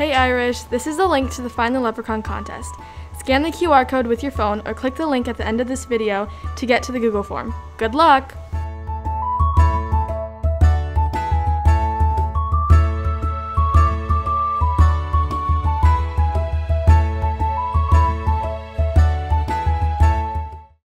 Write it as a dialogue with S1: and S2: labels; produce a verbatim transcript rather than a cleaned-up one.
S1: Hey Irish, this is the link to the Find the Leprechaun contest. Scan the Q R code with your phone or click the link at the end of this video to get to the Google form. Good luck!